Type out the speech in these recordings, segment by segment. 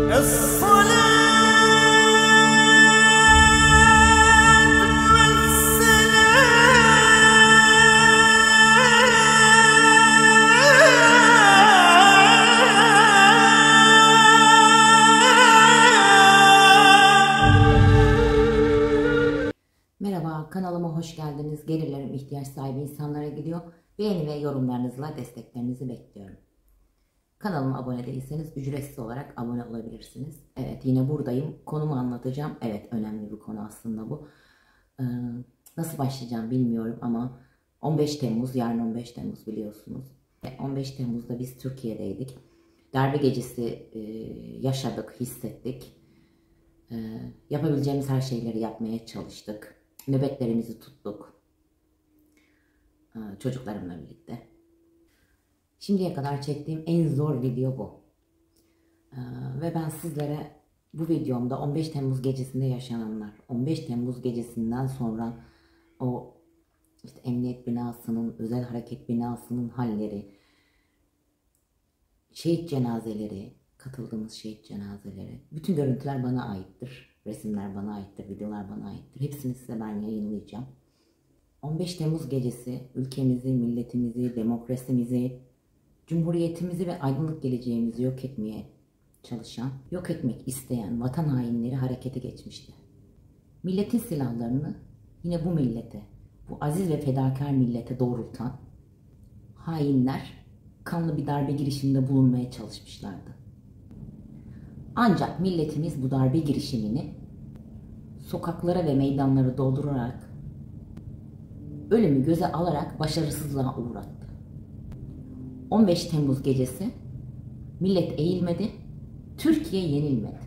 Merhaba, kanalıma hoş geldiniz. Gelirlerim ihtiyaç sahibi insanlara gidiyor. Beğeni ve yorumlarınızla desteklerinizi bekliyorum. Kanalıma abone değilseniz ücretsiz olarak abone olabilirsiniz. Evet, yine buradayım. Konumu anlatacağım. Evet, önemli bir konu aslında bu. Nasıl başlayacağım bilmiyorum ama 15 Temmuz, yarın 15 Temmuz biliyorsunuz. 15 Temmuz'da biz Türkiye'deydik. Darbe gecesi yaşadık, hissettik. Yapabileceğimiz her şeyleri yapmaya çalıştık. Nöbetlerimizi tuttuk. Çocuklarımla birlikte. Şimdiye kadar çektiğim en zor video bu. Ve ben sizlere bu videomda 15 Temmuz gecesinde yaşananlar, 15 Temmuz gecesinden sonra o işte emniyet binasının, özel hareket binasının halleri, şehit cenazeleri, katıldığımız şehit cenazeleri, bütün görüntüler bana aittir. Resimler bana aittir, videolar bana aittir. Hepsini size ben yayınlayacağım. 15 Temmuz gecesi ülkemizi, milletimizi, demokrasimizi, cumhuriyetimizi ve aydınlık geleceğimizi yok etmeye çalışan, yok etmek isteyen vatan hainleri harekete geçmişti. Milletin silahlarını yine bu millete, bu aziz ve fedakar millete doğrultan hainler kanlı bir darbe girişiminde bulunmaya çalışmışlardı. Ancak milletimiz bu darbe girişimini sokaklara ve meydanları doldurarak, ölümü göze alarak başarısızlığa uğrattı. 15 Temmuz gecesi millet eğilmedi, Türkiye yenilmedi.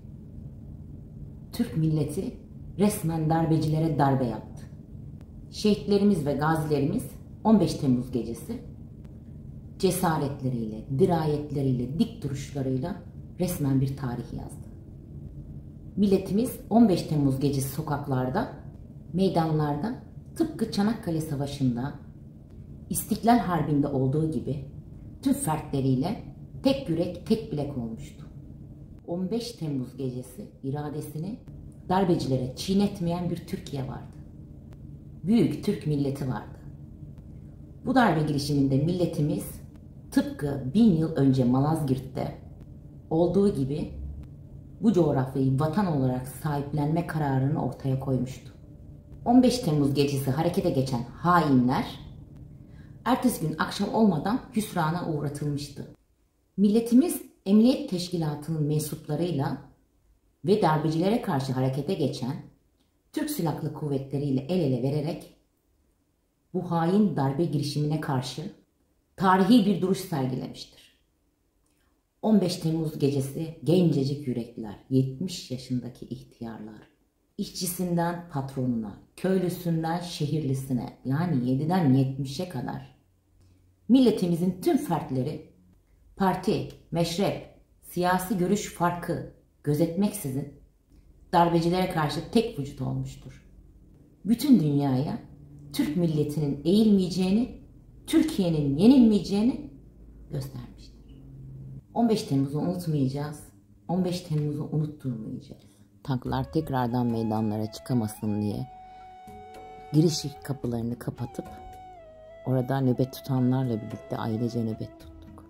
Türk milleti resmen darbecilere darbe yaptı. Şehitlerimiz ve gazilerimiz 15 Temmuz gecesi cesaretleriyle, dirayetleriyle, dik duruşlarıyla resmen bir tarih yazdı. Milletimiz 15 Temmuz gecesi sokaklarda, meydanlarda tıpkı Çanakkale Savaşı'nda, İstiklal Harbi'nde olduğu gibi tüm fertleriyle tek yürek, tek bilek olmuştu. 15 Temmuz gecesi iradesini darbecilere çiğnetmeyen bir Türkiye vardı. Büyük Türk milleti vardı. Bu darbe girişiminde milletimiz tıpkı 1000 yıl önce Malazgirt'te olduğu gibi bu coğrafyayı vatan olarak sahiplenme kararını ortaya koymuştu. 15 Temmuz gecesi harekete geçen hainler ertesi gün akşam olmadan hüsrana uğratılmıştı. Milletimiz Emniyet Teşkilatı'nın mensuplarıyla ve darbecilere karşı harekete geçen Türk Silahlı Kuvvetleri ile el ele vererek bu hain darbe girişimine karşı tarihi bir duruş sergilemiştir. 15 Temmuz gecesi gencecik yürekliler, 70 yaşındaki ihtiyarlar, işçisinden patronuna, köylüsünden şehirlisine, yani 7'den 70'e kadar milletimizin tüm fertleri parti, meşrep, siyasi görüş farkı gözetmeksizin darbecilere karşı tek vücut olmuştur. Bütün dünyaya Türk milletinin eğilmeyeceğini, Türkiye'nin yenilmeyeceğini göstermiştir. 15 Temmuz'u unutmayacağız, 15 Temmuz'u unutturmayacağız. Tanklar tekrardan meydanlara çıkamasın diye giriş kapılarını kapatıp orada nöbet tutanlarla birlikte ailece nöbet tuttuk.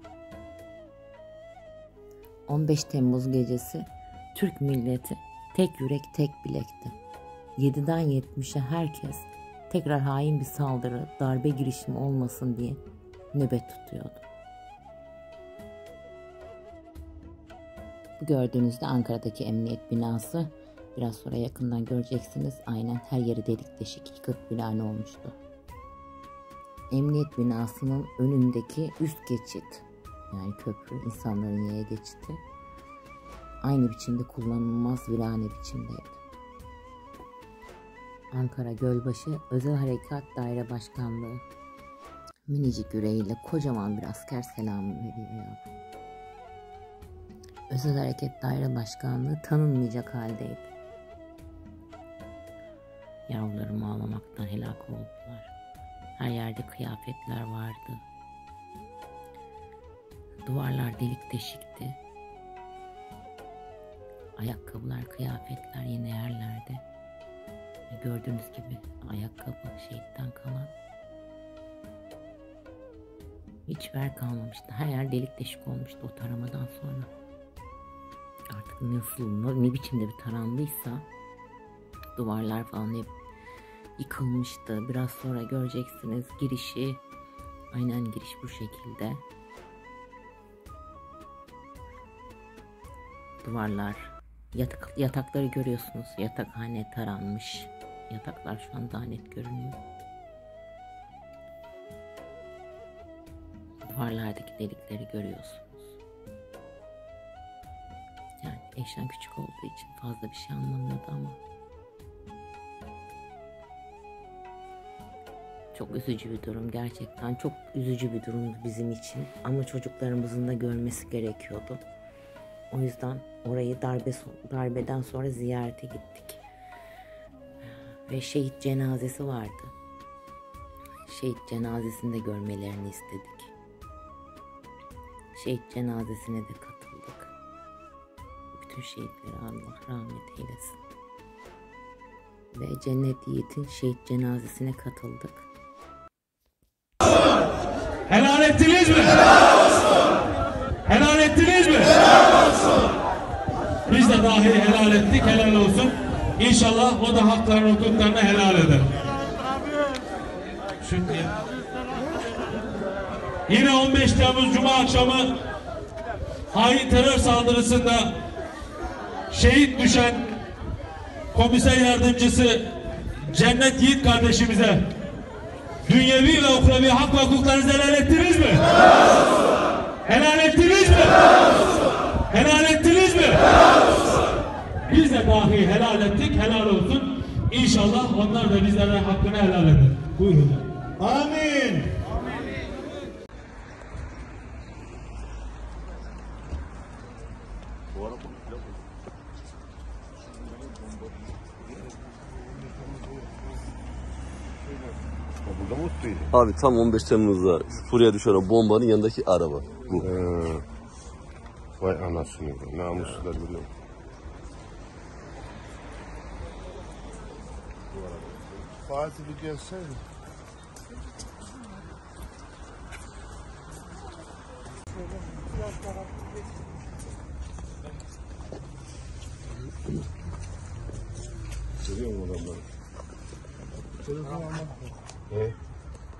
15 Temmuz gecesi Türk milleti tek yürek tek bilekti. 7'den 70'e herkes tekrar hain bir saldırı, darbe girişimi olmasın diye nöbet tutuyordu. Gördüğünüzde Ankara'daki emniyet binası, biraz sonra yakından göreceksiniz, aynen her yeri delik deşik, yıkık bina olmuştu. Emniyet binasının önündeki üst geçit, yani köprü, insanların yaya geçiti, aynı biçimde kullanılmaz virane biçimdeydi. Ankara Gölbaşı Özel Harekat Daire Başkanlığı minicik yüreğiyle kocaman bir asker selamı veriyor ya. Özel Hareket Daire Başkanlığı tanınmayacak haldeydi. Yavrularım ağlamaktan helak oldular. Her yerde kıyafetler vardı. Duvarlar delik deşikti. Ayakkabılar, kıyafetler yine yerlerde. Gördüğünüz gibi ayakkabı şehitten kalan. Hiç yer kalmamıştı. Her yer delik deşik olmuştu o taramadan sonra. Artık ne biçimde bir tarandıysa duvarlar falan hep yıkılmıştı. Biraz sonra göreceksiniz girişi. Aynen giriş bu şekilde. Duvarlar, yatakları görüyorsunuz. Yatakhane taranmış. Yataklar şu an daha net görünüyor. Duvarlardaki delikleri görüyorsunuz. Yani eşyan küçük olduğu için fazla bir şey anlamıyordu ama çok üzücü bir durum, gerçekten çok üzücü bir durumdu bizim için ama çocuklarımızın da görmesi gerekiyordu. O yüzden orayı darbeden sonra ziyarete gittik ve şehit cenazesi vardı. Şehit cenazesini de görmelerini istedik. Şehit cenazesine de katıldık. Bütün şehitlere Allah rahmet eylesin. Ve Cennet Yiğit'in şehit cenazesine katıldık. Helal ettiniz mi? Helal olsun. Helal ettiniz mi? Helal olsun. Biz de dahi helal ettik, helal olsun. İnşallah o da haklarını, hukuklarını helal eder. Şimdi yine 15 Temmuz Cuma akşamı hain terör saldırısında şehit düşen komiser yardımcısı Cennet Yiğit kardeşimize dünyevi ve ukrevi hak ve hukuklarınızı helal ettiniz mi? Helal ettiniz mi? Helal ettiniz mi? Biz de dahi helal ettik, helal olsun. İnşallah onlar da bizlere hakkını helal eder. Buyurun. Amin. Abi tam 15 Temmuz'da Suriye düşen o bombanın yanındaki araba bu. Vay anasını, namussuzlar biliyor. Fatih bir gelsene. Görüyor musun adamları? Telefon almak mı?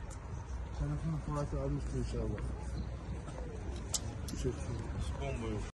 Telefonu Fatih almıştı inşallah. Bomba yok.